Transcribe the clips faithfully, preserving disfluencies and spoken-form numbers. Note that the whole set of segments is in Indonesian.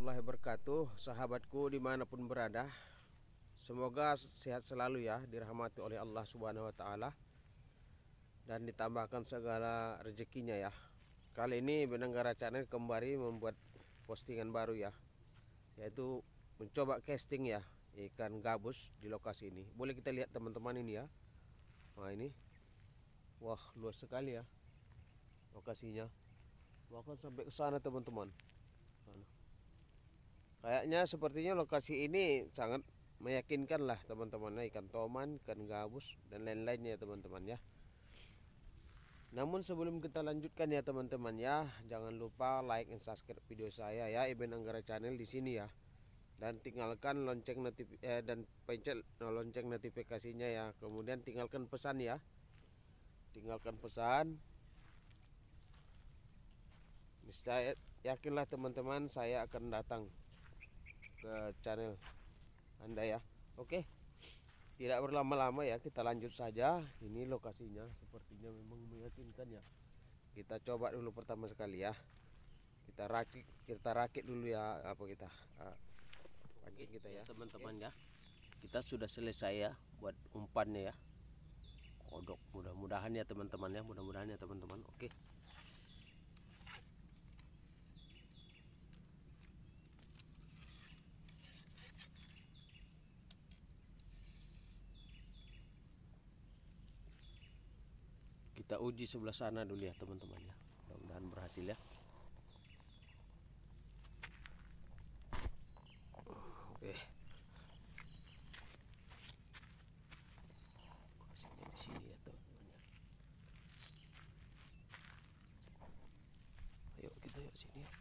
warahmatullahi wabarakatuh. Sahabatku dimanapun berada, semoga sehat selalu ya, dirahmati oleh Allah Subhanahu wa Ta'ala, dan ditambahkan segala rezekinya ya. Kali ini Benanggara Channel kembali membuat postingan baru ya, yaitu mencoba casting ya ikan gabus di lokasi ini. Boleh kita lihat teman-teman ini ya. Nah ini, wah luas sekali ya lokasinya, bahkan sampai ke sana teman-teman. Kayaknya sepertinya lokasi ini sangat meyakinkan lah teman-teman, ikan toman, ikan gabus dan lain-lainnya teman-teman ya. Namun sebelum kita lanjutkan ya teman-teman ya, jangan lupa like dan subscribe video saya ya, Benanggara Channel di sini ya, dan tinggalkan lonceng notif eh, dan pencet lonceng notifikasinya ya. Kemudian tinggalkan pesan ya, tinggalkan pesan. Saya yakinlah teman-teman, saya akan datang ke channel Anda ya. Oke, tidak berlama-lama ya, kita lanjut saja. Ini lokasinya sepertinya memang meyakinkan ya. Kita coba dulu pertama sekali ya. Kita rakit, kita rakit dulu ya, apa kita uh, pancing kita ya teman-teman ya. Kita sudah selesai ya buat umpannya ya, kodok. Mudah-mudahan ya teman-teman ya, mudah-mudahan ya teman-teman. Oke, kita uji sebelah sana dulu ya teman-teman ya, mudah-mudahan berhasil ya. Oke, lokasinya di sini ya teman-teman ya. Ayo kita yuk sini ya.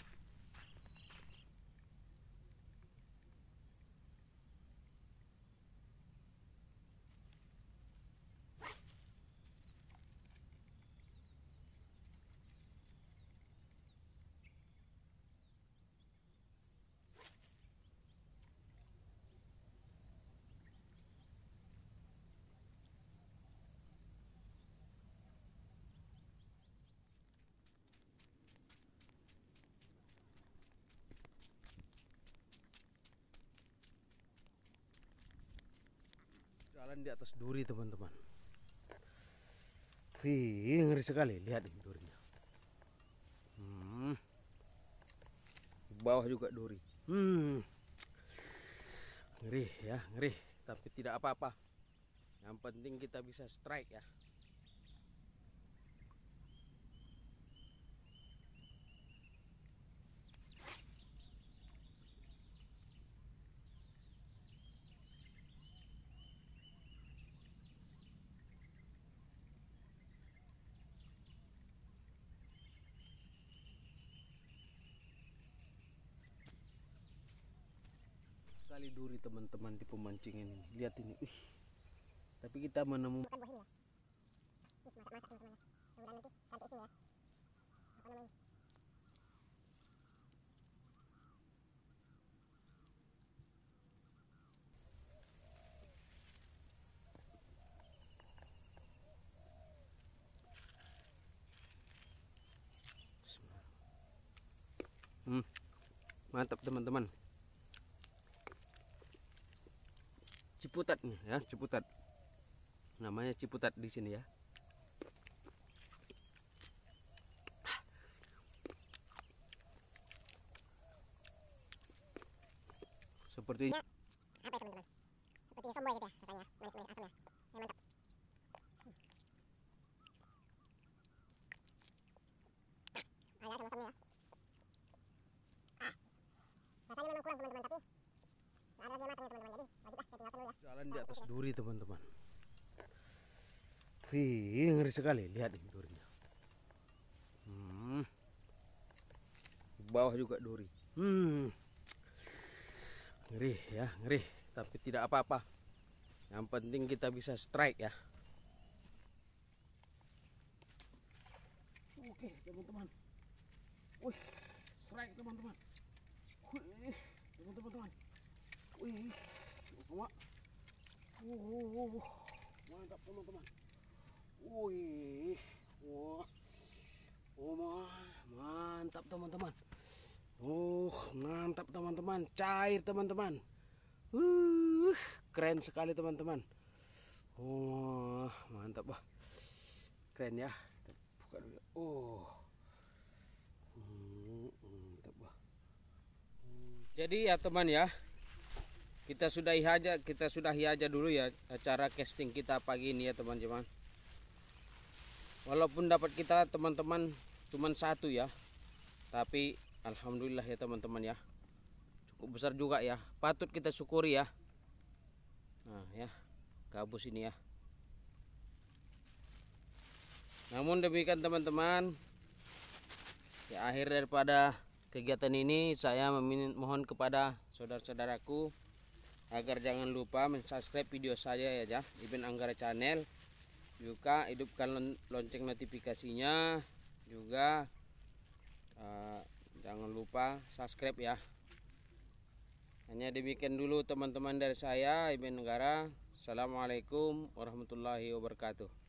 Jalan di atas duri teman-teman. Wih, ngeri sekali, lihat nih durinya. Hmm. Di bawah juga duri. Hmm. Ngeri ya, ngeri. Tapi tidak apa-apa. Yang penting kita bisa strike ya. Sekali duri teman-teman di pemancingan ini. Lihat ini. Ih. Tapi kita menemukan buah ini ya. Terus masak-masak teman-teman ya. Mudah-mudahan nanti sampai sini ya. Apa namanya? Hmm. Mantap teman-teman. Ciputat nih ya, ciputat. Namanya ciputat di sini ya. Sepertinya apa ya teman-teman? Seperti somboy gitu ya rasanya, manis-manis asamnya. Ya, mantap. Hmm. Ah, ada sama-sama ya. Ah. Rasanya memang kurang teman-teman, tapi ada lagi yang matang ya teman-teman. Jadi lanjut lah, saya tinggalkan dulu ya. Jalan di atas duri teman-teman. Wih, ngeri sekali, lihat nih durinya. Hmm. Di bawah juga duri. Hmm. Ngeri ya, ngeri. Tapi tidak apa-apa. Yang penting kita bisa strike ya. Oke teman-teman. Wih, strike teman-teman. Wih, teman-teman. Wih, sama. Uh, mantap teman-teman. Wih, wah, oh mantap teman-teman. Oh, mantap teman-teman, cair teman-teman. Uh, keren sekali teman-teman. Oh, mantap bah. Keren ya. Buka dulu. Oh. Hmm, mantap bah. Jadi ya teman ya, kita sudahi aja, kita sudahi aja dulu ya acara casting kita pagi ini ya teman-teman. Walaupun dapat kita teman-teman cuman satu ya, tapi alhamdulillah ya teman-teman ya, cukup besar juga ya, patut kita syukuri ya. Nah ya, gabus ini ya. Namun demikian teman-teman, di akhir daripada kegiatan ini saya memohon kepada saudara-saudaraku agar jangan lupa mensubscribe video saya ya, ya Ibn Anggara Channel. Juga hidupkan lonceng notifikasinya, juga uh, jangan lupa subscribe ya. Hanya demikian dulu teman-teman dari saya Ibn Anggara. Assalamualaikum warahmatullahi wabarakatuh.